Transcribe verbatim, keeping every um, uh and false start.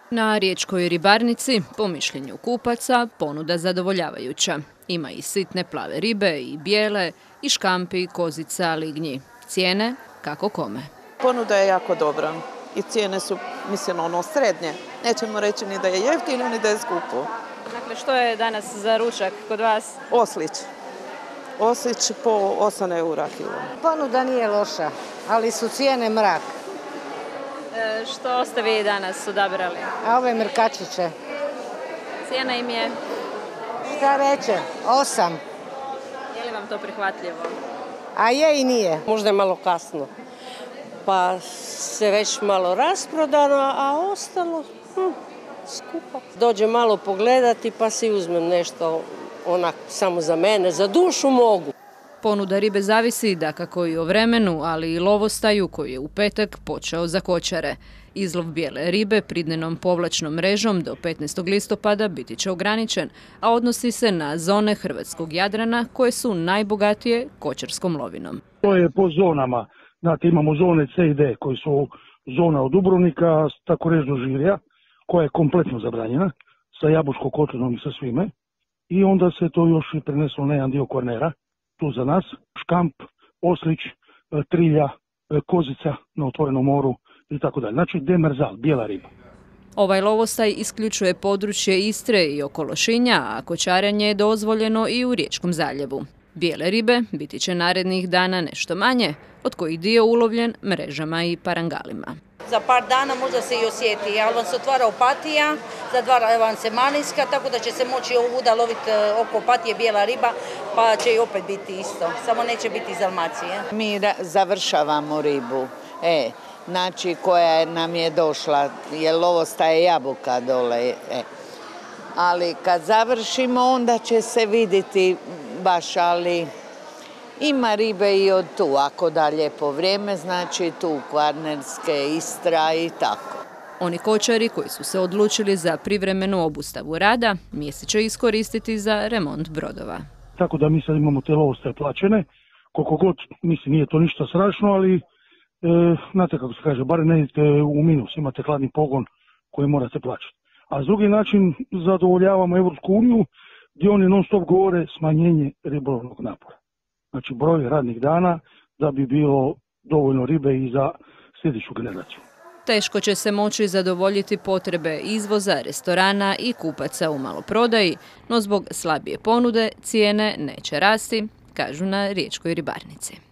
Na riječkoj ribarnici, po mišljenju kupaca, ponuda zadovoljavajuća. Ima i sitne plave ribe, i bijele, i škampi, kozica, lignji. Cijene kako kome. Ponuda je jako dobra i cijene su, mislim, ono srednje. Nećemo reći ni da je jeftino, ni da je skupo. Dakle, što je danas za ručak kod vas? Oslić. Oslić po osam eura kilo. Ponuda nije loša, ali su cijene mrak. E, što ste vi danas odabrali? A ove mrkačiće. Cijena im je? Šta reće? Osam. Je li vam to prihvatljivo? A je i nije. Možda je malo kasno, pa se već malo rasprodano, a ostalo hm, skupo. Dođem malo pogledati pa si uzmem nešto onak samo za mene, za dušu mogu. Ponuda ribe zavisi dakako i o vremenu, ali i lovostaju koji je u petak počeo za kočare. Izlov bijele ribe pridnenom povlačnom mrežom do petnaestog listopada biti će ograničen, a odnosi se na zone hrvatskog Jadrana koje su najbogatije kočarskom lovinom. To je po zonama. Znate, imamo zone C i D koji su zona od Dubrovnika, tako reći do Žirja, koja je kompletno zabranjena, sa Jabučko-Kotlinom i sa svime. I onda se to još i preneslo na jedan dio Kvarnera, tu za nas, škamp, oslić, trilja, kozica na otvorenom moru i tako dalje. Znači demerzal, bijela riba. Ovaj lovostaj isključuje područje Istre i oko Lošinja, a kočarenje je dozvoljeno i u Riječkom zaljevu. Bijele ribe biti će narednih dana nešto manje, od kojih dio ulovljen mrežama i parangalima. Za par dana možda se i osjeti, ali vam se otvara Opatija, zatvara vam se Malinska, tako da će se moći ovuda loviti oko Opatije bijela riba, pa će i opet biti isto, samo neće biti iz Dalmacije. Mi završavamo ribu, e, znači koja nam je došla, jer lovostaje jabuka dole. E. Ali kad završimo, onda će se vidjeti baš, ali ima ribe i od tu, ako da lijepo vrijeme, znači tu Kvarnerske, Istra i tako. Oni kočari koji su se odlučili za privremenu obustavu rada, mjesec će iskoristiti za remont brodova. Tako da mi sad imamo te lovostaje plaćene, koliko god, mislim, nije to ništa strašno, ali e, znate kako se kaže, bar ne idete u minus, imate hladni pogon koji morate plaćati. A s drugi način zadovoljavamo Evropsku uniju, gdje oni non stop govore smanjenje ribolovnog napora. Znači broj radnih dana da bi bilo dovoljno ribe i za sljedeću generaciju. Teško će se moći zadovoljiti potrebe izvoza, restorana i kupaca u maloprodaji, no zbog slabije ponude cijene neće rasti, kažu na riječkoj ribarnici.